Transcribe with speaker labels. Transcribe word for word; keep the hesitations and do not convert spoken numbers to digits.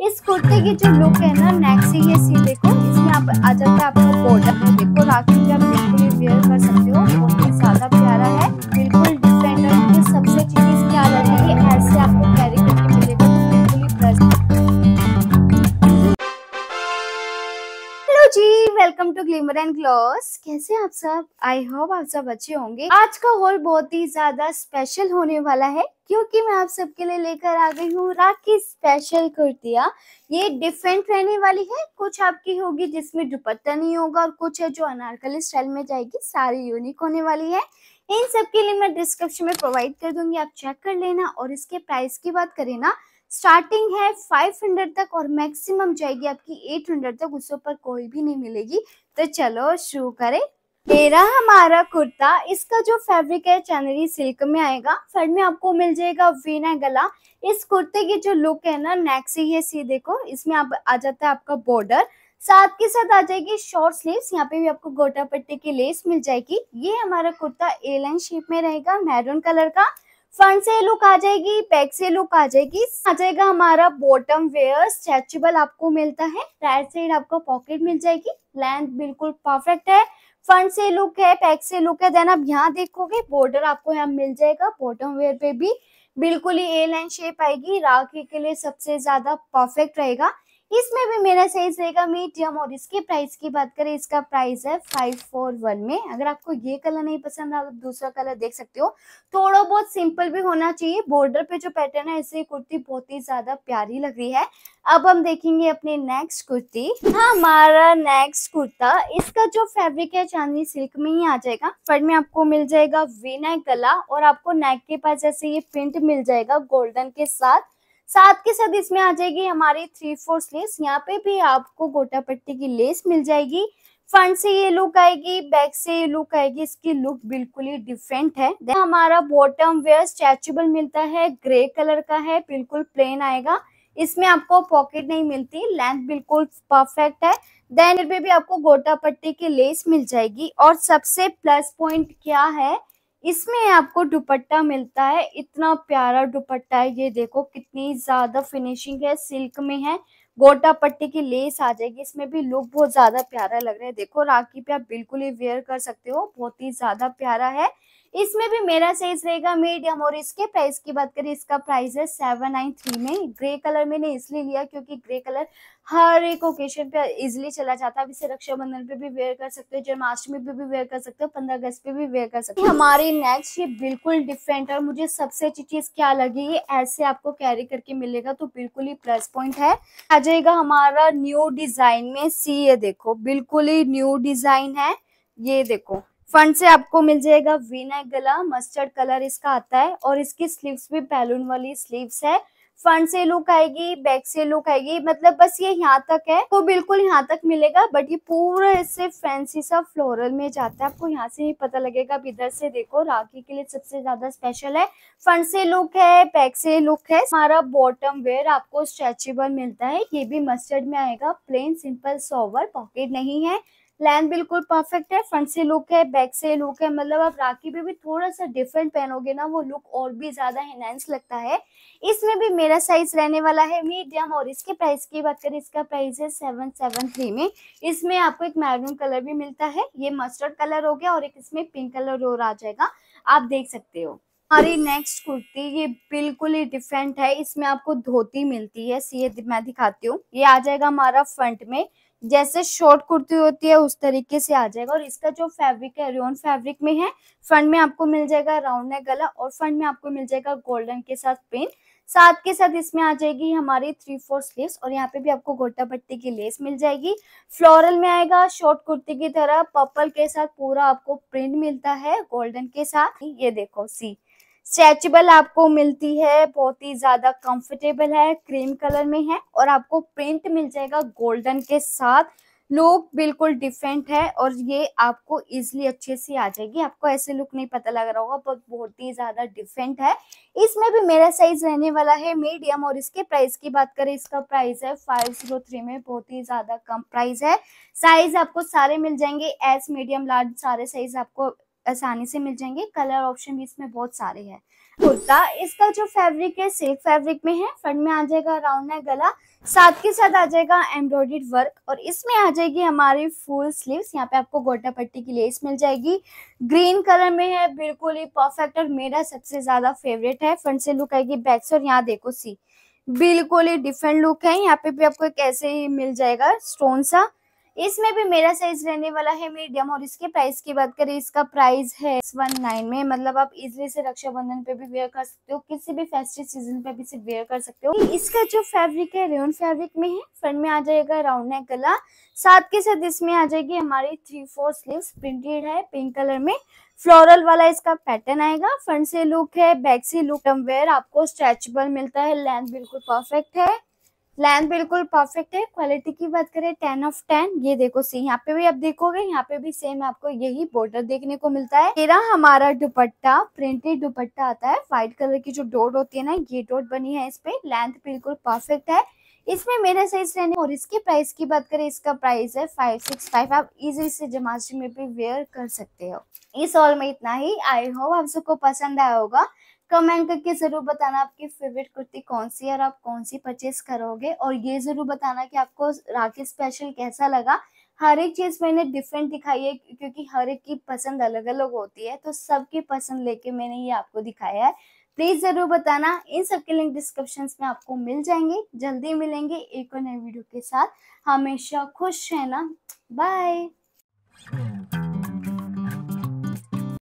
Speaker 1: इस कुर्ते की जो लुक है ना, नेक से ये सी देखो, इसमें आप आ जाता है आपका बॉर्डर। देखो राखी पे आप बिल्कुल ही वेयर कर सकते हो, बहुत ही ज्यादा प्यारा है, बिल्कुल डिफरेंट है। मुझे सबसे चीज क्या लगी है, ऐसे आपको कैरी करके मिलेगा तो बिल्कुल ही present. Hello ji, welcome to Glimmer and Gloss. कैसे हैं आप सब? आई होप आप सब अच्छे होंगे। आज का हॉल बहुत ही ज्यादा स्पेशल होने वाला है क्योंकि मैं आप सबके लिए लेकर आ गई हूँ राखी स्पेशल कुर्तियाँ। ये डिफरेंट रहने वाली है, कुछ आपकी होगी जिसमें दुपट्टा नहीं होगा और कुछ है जो अनारकली स्टाइल में जाएगी। सारी यूनिक होने वाली है। इन सब के लिए मैं डिस्क्रिप्शन में प्रोवाइड कर दूंगी, आप चेक कर लेना। और इसके प्राइस की बात करें ना, स्टार्टिंग है पाँच सौ तक और मैक्सिमम जाएगी आपकी आठ सौ तक, उससे ऊपर कोई भी नहीं मिलेगी। तो चलो शुरू करें। मेरा हमारा कुर्ता, इसका जो फैब्रिक है चंदेरी सिल्क में आएगा। फ्रंट में आपको मिल जाएगा वी नेक गला। इस कुर्ते की जो लुक है ना, नेक से ये सी देखो, इसमें आप आ जाता है आपका बॉर्डर, साथ के साथ आ जाएगी शॉर्ट स्लीव्स। यहाँ पे भी आपको गोटा पट्टी की लेस मिल जाएगी। ये हमारा कुर्ता ए लाइन शेप में रहेगा, मैरून कलर का। फ्रंट से लुक आ जाएगी, बैक से लुक आ जाएगी। आ जाएगा हमारा बॉटम वेयर स्ट्रेचेबल आपको मिलता है। राइट साइड आपको पॉकेट मिल जाएगी, लेंथ बिल्कुल परफेक्ट है। फ्रंट से लुक है, बैक से लुक है। देन आप यहाँ देखोगे बॉर्डर आपको यहाँ मिल जाएगा। बॉटम वेयर पे भी बिल्कुल ही ए लाइन शेप आएगी, राखी के लिए सबसे ज्यादा परफेक्ट रहेगा। इसमें भी मेरा साइज रहेगा मीडियम। और इसके प्राइस की बात करें, इसका प्राइस है फाइव फोर वन में। अगर आपको ये कलर नहीं पसंद, आप दूसरा कलर देख सकते हो। थोड़ा बहुत सिंपल भी होना चाहिए। बॉर्डर पे जो पैटर्न है, इससे कुर्ती बहुत ही ज्यादा प्यारी लग रही है। अब हम देखेंगे अपनी नेक्स्ट कुर्ती। हाँ, हमारा नेक्स्ट कुर्ता, इसका जो फैब्रिक है चांदनी सिल्क में ही आ जाएगा। फ्रंट में आपको मिल जाएगा वी नेक गला और आपको नेक के पास ऐसे ये प्रिंट मिल जाएगा गोल्डन के साथ। साथ के साथ इसमें आ जाएगी हमारी थ्री फोर स्लीव्स। यहाँ पे भी आपको गोटा पट्टी की लेस मिल जाएगी। फ्रंट से ये लुक आएगी, बैक से ये लुक आएगी। इसकी लुक बिल्कुल ही डिफरेंट है। देन हमारा बॉटम वेयर स्ट्रेचेबल मिलता है, ग्रे कलर का है, बिल्कुल प्लेन आएगा। इसमें आपको पॉकेट नहीं मिलती, लेंथ बिल्कुल परफेक्ट है। देन पे भी आपको गोटा पट्टी की लेस मिल जाएगी। और सबसे प्लस पॉइंट क्या है, इसमें आपको दुपट्टा मिलता है। इतना प्यारा दुपट्टा है, ये देखो कितनी ज्यादा फिनिशिंग है, सिल्क में है, गोटा पट्टी की लेस आ जाएगी। इसमें भी लुक बहुत ज्यादा प्यारा लग रहा है। देखो राखी पे आप बिल्कुल ही वेयर कर सकते हो, बहुत ही ज्यादा प्यारा है। इसमें भी मेरा साइज रहेगा मीडियम। और इसके प्राइस की बात करें, इसका प्राइस है सेवन नाइन थ्री में। ग्रे कलर मैंने इसलिए लिया क्योंकि ग्रे कलर हर एक ओकेशन पे इजिली चला जाता है। इसे रक्षाबंधन पे भी वेयर कर सकते हो, जन्माष्टमी पे भी वेयर कर सकते हो, पंद्रह अगस्त पे भी वेयर कर सकते हो। हमारी नेक्स्ट ये बिल्कुल डिफरेंट है। मुझे सबसे अच्छी चीज क्या लगी, ये ऐसे आपको कैरी करके मिलेगा तो बिल्कुल ही प्लस पॉइंट है। आ जाएगा हमारा न्यू डिजाइन में। सी ये देखो, बिल्कुल ही न्यू डिजाइन है। ये देखो फ्रंट से आपको मिल जाएगा वी नेक गला, मस्टर्ड कलर इसका आता है। और इसकी स्लीव्स भी बैलून वाली स्लीव्स है। फ्रंट से लुक आएगी, बैक से लुक आएगी, मतलब बस ये यहाँ तक है तो बिल्कुल यहाँ तक मिलेगा। बट ये पूरा ऐसे फैंसी सा फ्लोरल में जाता है, आपको यहाँ से ही पता लगेगा। अब इधर से देखो, राखी के लिए सबसे ज्यादा स्पेशल है। फ्रंट से लुक है, बैक से लुक है। हमारा बॉटम वेयर आपको स्ट्रेचेबल मिलता है। ये भी मस्टर्ड में आएगा, प्लेन सिंपल सोवर, पॉकेट नहीं है। लेंथ बिल्कुल परफेक्ट है। फ्रंट से लुक है, बैक से लुक है, मतलब आप राखी पे भी थोड़ा सा डिफरेंट पहनोगे ना, वो लुक और भी ज्यादा एनहांस लगता है। इसमें भी मेरा साइज रहने वाला है मीडियम। और इसके प्राइस की बात करें, इसका प्राइस है सेवन सेवन थ्री में। इसमें आपको एक मैरून कलर भी मिलता है, ये मस्टर्ड कलर हो गया, और एक इसमें पिंक कलर और आ जाएगा, आप देख सकते हो। हमारी नेक्स्ट कुर्ती ये बिल्कुल ही डिफरेंट है। इसमें आपको धोती मिलती है, ये मैं दिखाती हूँ। ये आ जाएगा हमारा फ्रंट में, जैसे शॉर्ट कुर्ती होती है उस तरीके से आ जाएगा। और इसका जो फैब्रिक है रेयन फैब्रिक में है। फ्रंट में आपको मिल जाएगा राउंड नेक गला और फ्रंट में आपको मिल जाएगा गोल्डन के साथ पिन। साथ के साथ इसमें आ जाएगी हमारी थ्री फोर स्लीव्स और यहाँ पे भी आपको गोटा पट्टी की लेस मिल जाएगी। फ्लोरल में आएगा, शॉर्ट कुर्ती की तरह पर्पल के साथ पूरा आपको प्रिंट मिलता है गोल्डन के साथ। ये देखो सी स्ट्रेचेबल आपको मिलती है, बहुत ही ज्यादा कंफर्टेबल है, क्रीम कलर में है और आपको प्रिंट मिल जाएगा गोल्डन के साथ। लुक बिल्कुल डिफरेंट है और ये आपको इजिली अच्छे से आ जाएगी। आपको ऐसे लुक नहीं पता लग रहा होगा, पर बहुत ही ज्यादा डिफरेंट है। इसमें भी मेरा साइज रहने वाला है मीडियम। और इसके प्राइस की बात करें, इसका प्राइस है फाइव जीरो थ्री में, बहुत ही ज्यादा कम प्राइस है। साइज आपको सारे मिल जाएंगे, एस मीडियम लार्ज सारे साइज आपको आसानी से मिल जाएंगे। कलर ऑप्शन भी इसमें बहुत सारे हैं। कुर्ता, इसका जो फैब्रिक है सिल्क फैब्रिक में है। फ्रंट में आ जाएगा राउंड नेक गला, साथ के साथ आ जाएगा एम्ब्रॉयडर्ड वर्क और इसमें आ जाएगी हमारी फुल स्लीव्स। यहाँ पे आपको गोटा पट्टी की लेस मिल जाएगी। ग्रीन कलर में है, बिल्कुल ही परफेक्ट और मेरा सबसे ज्यादा फेवरेट है। फ्रंट से लुक आएगी, बैक से, और यहाँ देखो सी बिल्कुल ही डिफरेंट लुक है। यहाँ पे भी आपको एक ऐसे ही मिल जाएगा स्टोन सा। इसमें भी मेरा साइज रहने वाला है मीडियम और इसके प्राइस की बात करें, इसका प्राइस है वन नाइन में। मतलब आप इजीली से रक्षाबंधन पे भी वेयर कर सकते हो, किसी भी फेस्टिव सीजन पे भी सिर्फ वेयर कर सकते हो। इसका जो फैब्रिक है रेयन फैब्रिक में है। फ्रंट में आ जाएगा राउंड नेक गला, साथ के साथ इसमें आ जाएगी हमारी थ्री फोर स्लीव्स, प्रिंटेड है पिंक कलर में। फ्लोरल वाला इसका पैटर्न आएगा। फ्रंट से लुक है, बैक से लुक, वेयर आपको स्ट्रेचेबल मिलता है। लेंथ बिल्कुल परफेक्ट है, लेंथ बिल्कुल परफेक्ट है। क्वालिटी की बात करें टेन ऑफ टेन। ये देखो सी, यहाँ पे भी आप देखोगे, यहाँ पे भी सेम आपको यही बॉर्डर देखने को मिलता है। तेरा हमारा दुपट्टा प्रिंटेड दुपट्टा आता है, व्हाइट कलर की जो डॉट होती है ना, ये डॉट बनी है इस पे। लेंथ बिल्कुल परफेक्ट है। इसमें मेरा साइज रहने और इसके प्राइस की बात करें, इसका प्राइस है फाइव सिक्स फाइव। आप इजी से जमाची में भी वेयर कर सकते हो। इस ऑल में इतना ही। आई होप आप सबको पसंद आया होगा। कमेंट करके जरूर बताना आपकी फेवरेट कुर्ती कौन सी है और आप कौन सी परचेज करोगे, और ये जरूर बताना कि आपको राखी स्पेशल कैसा लगा। हर एक चीज मैंने डिफरेंट दिखाई है क्योंकि हर एक की पसंद अलग अलग होती है, तो सबकी पसंद लेके मैंने ये आपको दिखाया है। प्लीज जरूर बताना। इन सब के लिंक डिस्क्रिप्शन में आपको मिल जाएंगे। जल्दी मिलेंगे एक और नई वीडियो के साथ। हमेशा खुश रहना। बाय।